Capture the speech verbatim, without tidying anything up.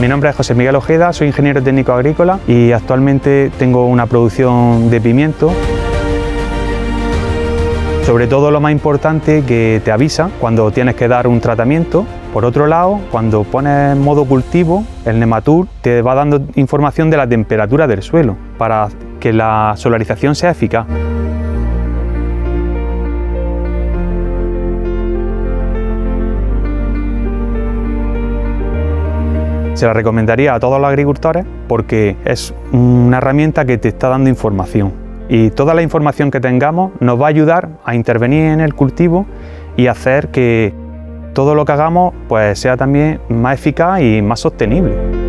Mi nombre es José Miguel Ojeda, soy ingeniero técnico agrícola y actualmente tengo una producción de pimiento. Sobre todo lo más importante, que te avisa cuando tienes que dar un tratamiento. Por otro lado, cuando pones modo cultivo, el Nematur te va dando información de la temperatura del suelo para que la solarización sea eficaz. Se la recomendaría a todos los agricultores porque es una herramienta que te está dando información. Y toda la información que tengamos nos va a ayudar a intervenir en el cultivo y hacer que todo lo que hagamos pues, sea también más eficaz y más sostenible.